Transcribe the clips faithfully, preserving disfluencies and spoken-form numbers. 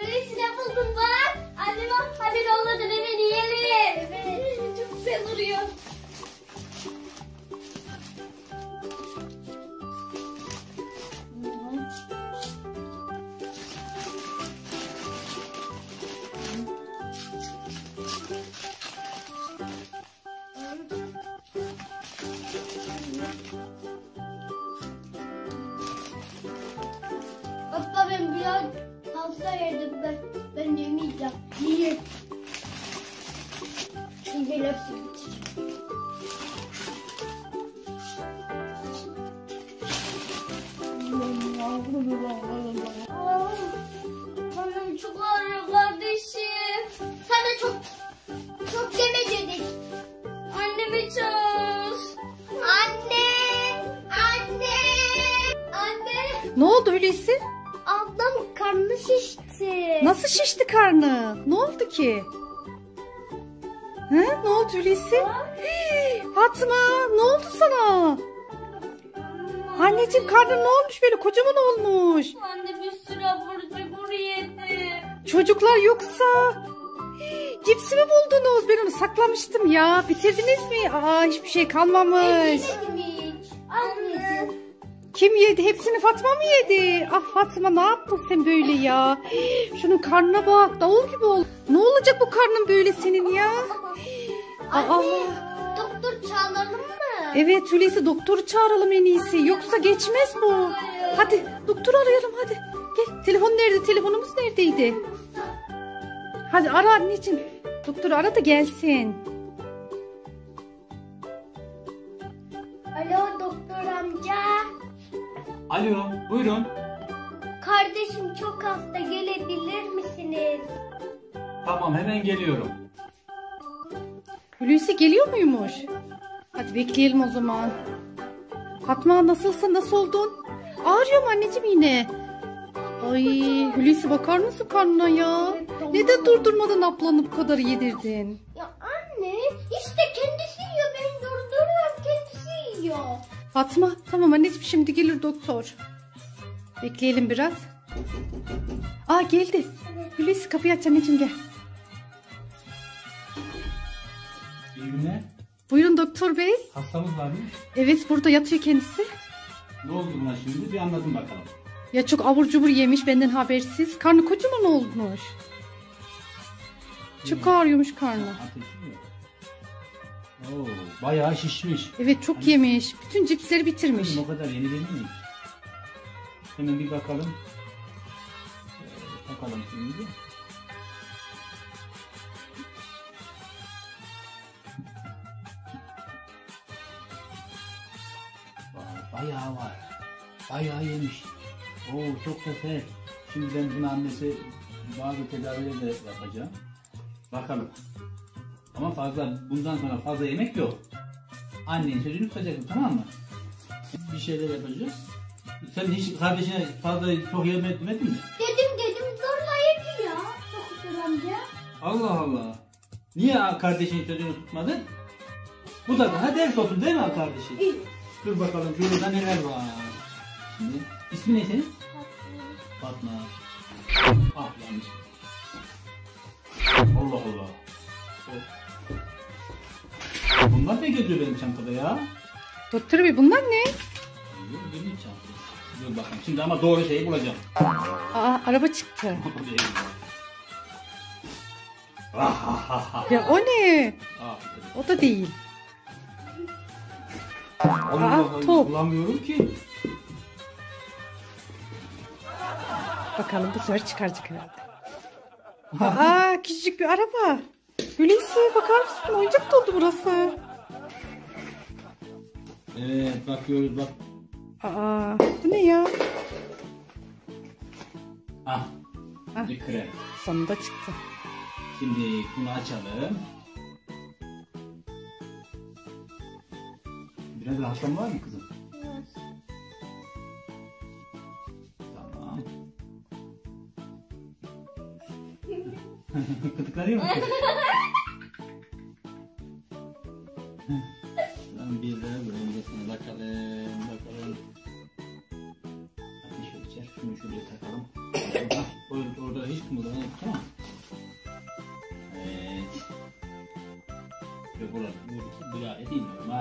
Hulusi ne buldun bak? Anne bak haberi olmadan hemen yiyelim. Evet. Çok güzel duruyor. Baba ben biraz fazla yedim ben. Ben yemeyeceğim. Niye? Çünkü hepsi bitecek. Karnım çok ağrıyor kardeşim. Sana çok çok yeme dedik. Annemi çağır. Anne! Anne! Anne! Ne oldu Hulusi? Ablam karnı şişti. Nasıl şişti karnı? Ne oldu ki? He? Ne oldu Hulusi? Hii, Fatma ne oldu sana? Anneciğim karnın ne olmuş böyle kocaman olmuş. Anne bir sürü abur cubur yedi. Çocuklar yoksa hii, cipsi mi buldunuz? Ben onu saklamıştım ya. Bitirdiniz mi? Aa hiçbir şey kalmamış. Yemedim hiç. Anne. Kim yedi? Hepsini Fatma mı yedi? Ah Fatma ne yaptın sen böyle ya? Hii, şunun karnına bak. Davul gibi ol. Ne olacak bu karnın böyle senin ya? Anne. Aa. Doktor çağıralım mı? Evet Hulusi doktoru çağıralım en iyisi. Yoksa geçmez bu. Hadi doktoru arayalım hadi. Gel telefon nerede? Telefonumuz neredeydi? Hadi ara anneciğim. Doktoru ara da gelsin. Alo doktor amca. Alo, buyurun. Kardeşim çok hasta, gelebilir misiniz? Tamam, hemen geliyorum. Hulusi geliyor muymuş? Hadi bekleyelim o zaman. Fatma nasılsın? Nasıl oldun? Ağrıyor mu anneciğim yine? Ay Hulusi bakar mısın karnına ya? Neden durdurmadan ablanı bu kadar yedirdin? Ya anne işte kendisi yiyor, ben durduruyorum kendisi yiyor. Fatma tamam anneciğim şimdi gelir doktor. Bekleyelim biraz. Aa geldi. Hulusi kapıyı aç anneciğim gel. İyi günler. Buyurun doktor bey. Hastamız varmış. Evet burada yatıyor kendisi. Ne oldu buna şimdi? Bir anlatın bakalım. Ya çok abur cubur yemiş benden habersiz. Karnı kocaman olmuş. Çok ağrıyormuş karnı. Ateşi mi? Oo, bayağı şişmiş. Evet çok yemiş. Bütün cipsleri bitirmiş. O kadar yeni değil mi? Hemen bir bakalım. Ee, bakalım şimdi. Vay, bayağı var. Bayağı yemiş. Oo çok da sert. Şimdi ben bunu annesi bazı tedaviler de yapacağım. Bakalım. Ama fazla bundan sonra fazla yemek yok. Annenin sözünü tutacaksın, tamam mı? Bir şeyler yapacağız. Sen hiç kardeşine fazla çok yemek demedin mi? Dedim dedim zorla yedi ya doktor amca. Allah Allah. Niye kardeşinin sözünü tutmadın? Bu da ha ders olsun değil mi kardeşi? İyi. Dur bakalım şurada neler var. Şimdi ismi ne senin? Fatma. Ah yanlış. Allah Allah. Bunlar ne geziyor benim çantada ya? Doktor bey bunlar ne? Benim çantam. Dur bakalım şimdi ama doğru şeyi bulacağım. Aa araba çıktı. Ah, Ya o ne? ah, O da değil. Allah Aa, Allah, top. bulamıyorum ki. Bakalım bu sefer çıkaracak herhalde. Aa küçücük bir araba. Hulusi bakar mısın? Oyuncak doldu burası. Evet bakıyoruz bak. Aa bu ne ya? Ah, Ah. bir krem. Sonunda çıktı. Şimdi bunu açalım. Biraz rahatlama var mı kızım? Tamam. Kıtıklanıyor mu? Tamam bir de böyle bakalım bakalım. Hadi şöyle çek şunu şuraya takalım. Orada, orada hiç hiç kımıldama yok, tamam. Evet. Ve burada buradaki gayet iyi normal.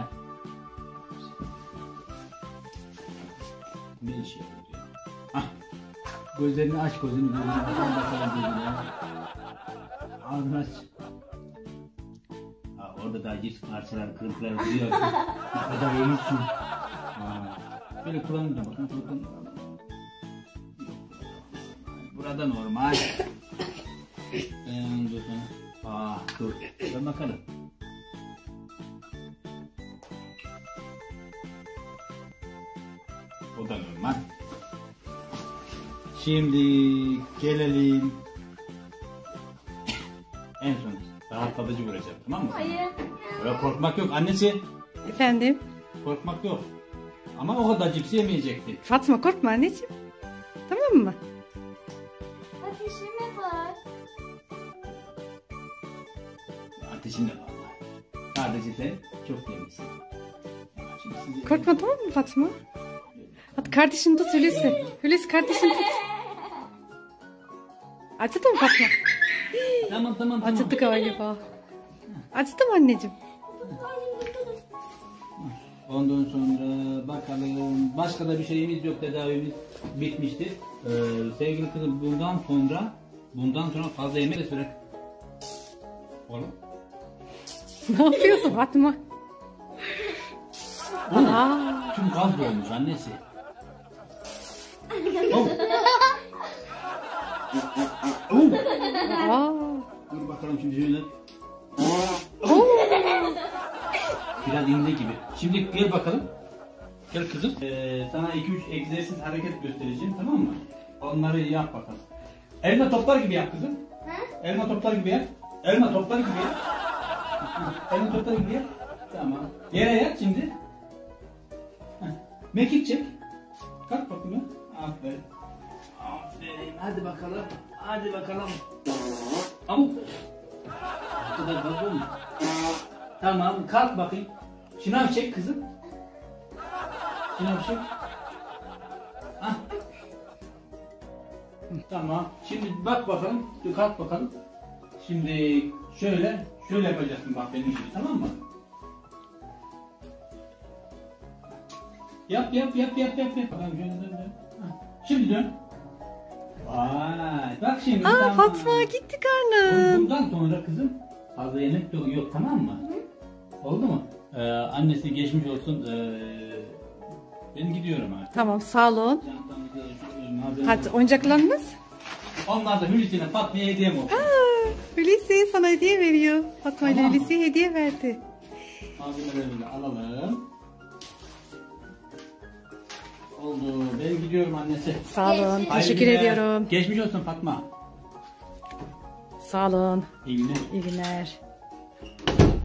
Ne işi yapıyor? Hah. Gözlerini aç, gözünü gözünü bakalım bakalım gözüne. Ağzını aç. Ha, orada daha cips parçalar, kırıntılar duruyor. Ne kadar iyisin. Ha. Böyle kullanınca bakın. bakın. Burada normal. Ee, dur sana. Aa, dur. Ben bakalım. O da normal. Şimdi gelelim. En son rahatlatıcı vuracağım, tamam mı? Hayır. Öyle korkmak yok annesi. Efendim? Korkmak yok. Ama o kadar cipsi yemeyecekti. Fatma korkma anneciğim. Tamam mı? Ateşime bak. Ateşin de var. Sadece sen çok yemişsin. Şimdi sizi- Korkma tamam mı Fatma? Hadi kardeşini tut Hulusi. Hulusi kardeşini tut. Acıdı mı Fatma? Tamam tamam tamam. Acıdı galiba. Acıdı mı anneciğim? Ondan sonra bakalım. Başka da bir şeyimiz yok. Tedavimiz bitmiştir. Ee, sevgili kızım bundan sonra bundan sonra fazla yemek de süre. Oğlum. Ne yapıyorsun Fatma? Oğlum. Aa, Tüm gaz dolmuş annesi. Oh. Oh. aa. Dur bakalım şimdi şöyle. Oo. Biraz indi gibi. Şimdi gel bakalım. Gel kızım. Ee, sana iki üç egzersiz hareket göstereceğim, tamam mı? Onları yap bakalım. Elma toplar gibi yap kızım. Ha? Elma toplar gibi yap. Elma toplar gibi yap. Elma toplar gibi yap. Tamam. Yere yat şimdi. Heh. Mekik çek. Kalk bakayım. Aferin. Aferin. Hadi bakalım. Hadi bakalım. Amuk. Bu kadar fazla olmuş. Tamam. Kalk bakayım. Şınav çek kızım. Şınav çek. Ah. Tamam. Şimdi bak bakalım. Dur, kalk bakalım. Şimdi şöyle, şöyle yapacaksın bak benim gibi, tamam mı? Yap yap yap yap yap yap. Bakalım şöyle dön dön. Hah. Şimdi dön. Vay. Bak şimdi. Aa tamam. Fatma gitti karnım. Bundan sonra kızım fazla yemek yok, yok tamam mı? Oldu mu? Ee, annesi geçmiş olsun. Ee, ben gidiyorum artık. Tamam sağ olun. Çantamızda şu malzeme- Hadi oyuncaklarınız. Onlar da Hulusi'ne Fatma'ya hediye mi oldu? Aa, Hulusi sana hediye veriyor. Fatma ile Tamam. Hulusi hediye verdi. Malzemelerini de alalım. Oldu. Ben gidiyorum annesi. Sağ olun. Hayırlı Teşekkür günler. ediyorum. Geçmiş olsun Fatma. Sağ olun. İyi günler. İyi günler.